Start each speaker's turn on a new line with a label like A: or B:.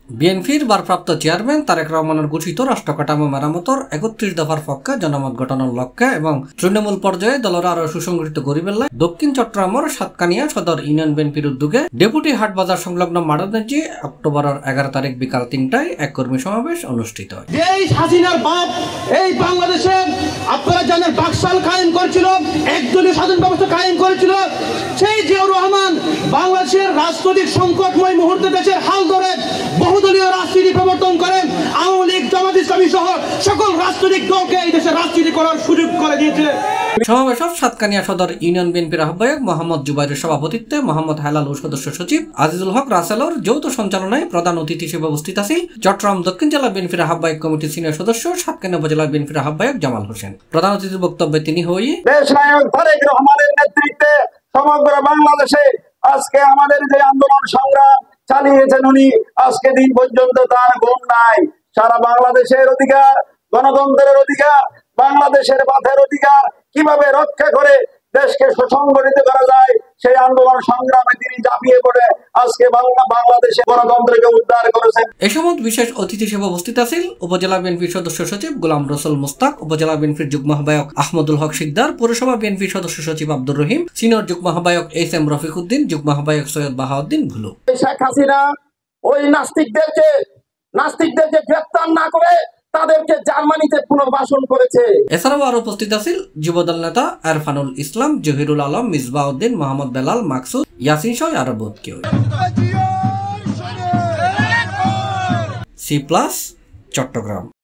A: বিএনপির ভারপ্রাপ্ত চেয়ারম্যান তারেক রহমানের ঘোষিত রাষ্ট্র কাঠামো মেরামতের ৩১ দফার পক্ষে জনমত গঠনের লক্ষ্যে এবং তৃণমূল পর্যায়ে দলের আরো সুসংগঠিত গরিবেল্লায় দক্ষিণ চট্টগ্রামের সাতকানিয়া সদর ইউনিয়ন বিএনপির উদ্যোগে ডেপুটি হাটবাজার সংলগ্ন মাঠে অক্টোবরের ১১ তারিখ বিকাল ৩টায় এক কর্মী সমাবেশ অনুষ্ঠিত হয়।
B: এই হাসিনার বাপ এই বাংলাদেশে আপনারা জানেন বাকশাল কায়েম করেছিল, একদলীয় স্বাধীন ব্যবস্থা কায়েম করেছিল। সেই জিয়াউর রহমান বাংলাদেশের রাজনৈতিক সংকটময় মুহূর্তে দেশের হাল ধরে বহুদলীয় রাজনীতি প্রবর্তন করেন। আওয়ামী লীগ, জামাত ইসলামী সহ সকল রাজনৈতিক দলকে এই দেশে রাজনীতি করার সুযোগ করে দিয়েছে।
A: সমাবেশে সাতকানিয়া সদর ইউনিয়ন বিএনপির আহ্বায়ক মোহাম্মদ জুবাইরের সভাপতিত্বে মোহাম্মদ হেলাল ও সদস্য সচিব আজিজুল হক রাসেলর যৌথ সঞ্চালনায় প্রধান অতিথি হিসেবে উপস্থিত আছেন চট্টগ্রাম দক্ষিণ জেলা বিএনপির আহ্বায়ক কমিটির সিনিয়র সদস্য সাতকানিয়া উপজেলা বিএনপির আহ্বায়ক জামাল হোসেন। প্রধান অতিথির বক্তব্যে তিনি
C: দেশনায়ক তারেক রহমানের নেতৃত্বে সমগ্র বাংলাদেশে আজকে আমাদের যে আন্দোলন সংগ্রাম চালিয়েছেন উনি, আজকে দিন পর্যন্ত তার ঘুম নাই। সারা বাংলাদেশের অধিকার, গণতন্ত্রের অধিকার, বাংলাদেশের পথের অধিকার কিভাবে রক্ষা করে দেশকে সুসংগঠিত করা যায় সেই আন্দোলন সংগ্রামে তিনি ঝাঁপিয়ে পড়ে আজকে বাংলাদেশে গণতন্ত্রকে উদ্ধার করেছেন।
A: এ সময় বিশেষ অতিথি হিসেবে উপস্থিত আছেন উপজেলা বিএনপির সদস্য সচিব গোলাম রসুল মুস্তাক, উপজেলা বিএনপির যুগ্ম আহ্বায়ক আহমদুল হক শিকদার, পৌরসভা বিএনপির সদস্য সচিব আব্দুর রহিম, সিনিয়র যুগ্ম আহ্বায়ক এস.এম. রফিক উদ্দিন, যুগ্ম আহ্বায়ক সৈয়দ বাহাউদ্দিন ভুলু।
C: শেখ হাসিনা ওই নাস্তিকদেরকে গ্রেফতার না করে তাদেরকে জার্মানিতে পুনর্বাসন করেছে।
A: এছাড়াও আরো উপস্থিত আছেন যুবদল নেতা আরফানুল ইসলাম, জহিরুল আলম, মিসবাউদ্দিন, মোহাম্মদ বেলাল, মাকসুদ, ইয়াসিন সহ আরো বহুত কেউ। C+ চট্টগ্রাম।